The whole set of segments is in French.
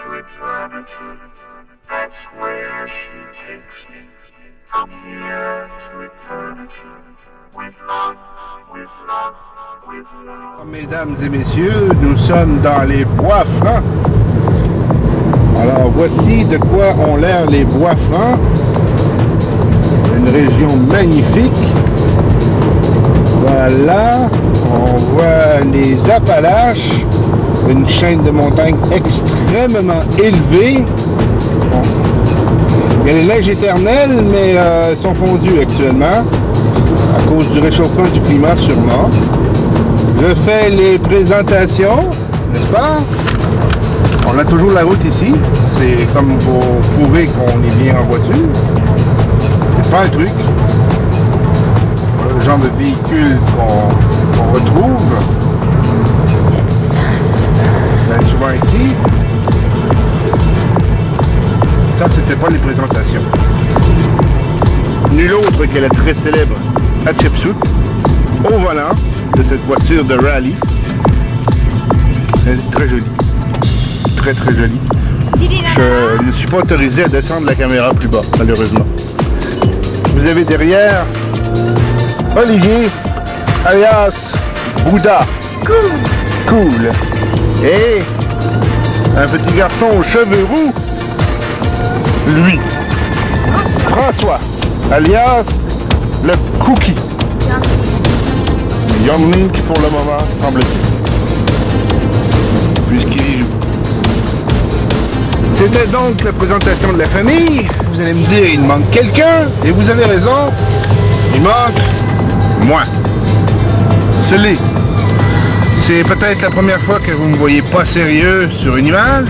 to eternity. That's where she takes me. From here to eternity. With love, with love, with love. Mesdames et messieurs, nous sommes dans les bois francs. Alors voici de quoi ont l'air les bois francs. Une région magnifique. Voilà, on voit les Appalaches, une chaîne de montagnes extrêmement élevée. Bon. Il y a les neiges éternelles, mais elles sont fondues actuellement, à cause du réchauffement du climat sûrement. Je fais les présentations, n'est-ce pas? On a toujours la route ici, c'est comme pour prouver qu'on est bien en voiture. C'est pas un truc. Le genre de véhicule qu'on retrouve bien souvent ici. Ça, c'était pas les présentations. Nul autre que la très célèbre Hatshepsut au volant de cette voiture de rallye. Elle est très jolie. Très très jolie. Je ne suis pas autorisé à descendre la caméra plus bas, malheureusement. Vous avez derrière Olivier, alias Bouddha. Cool. Et un petit garçon aux cheveux roux, lui, François, alias le Cookie. Young Link pour le moment, semble-t-il. Puisqu'il y joue. C'était donc la présentation de la famille. Vous allez me dire, il manque quelqu'un. Et vous avez raison. Il manque moi. C'est peut-être la première fois que vous ne me voyez pas sérieux sur une image.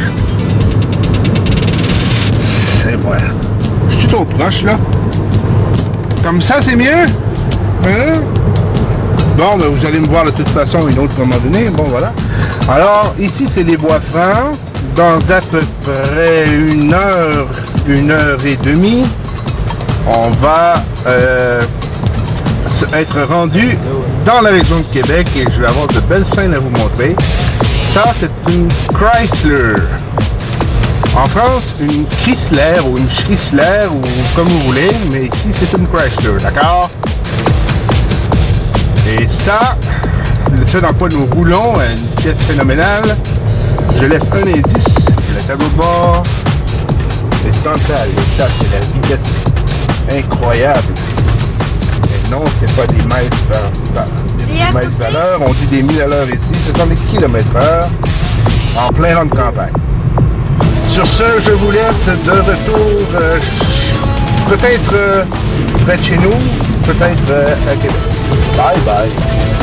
C'est vrai. Je suis trop proche là. Comme ça, c'est mieux. Hein? Bon, ben, vous allez me voir de toute façon une autre moment donné. Bon, voilà. Alors, ici, c'est les bois francs. Dans à peu près une heure et demie, on va être rendu dans la région de Québec et je vais avoir de belles scènes à vous montrer. Ça, c'est une Chrysler. En France, une Chrysler ou une Chrysler ou comme vous voulez, mais ici, c'est une Chrysler, d'accord? Et ça, ce dans quoi nous roulons à une vitesse phénoménale. Je laisse un indice, le tableau de bord est central, et ça c'est la vitesse incroyable. Et non, c'est pas des mètres par l'heure, on dit des 1000 à l'heure ici, ce sont des kilomètres/heure en plein rang de campagne. Sur ce, je vous laisse de retour, peut-être près de chez nous, peut-être à Québec. Bye bye!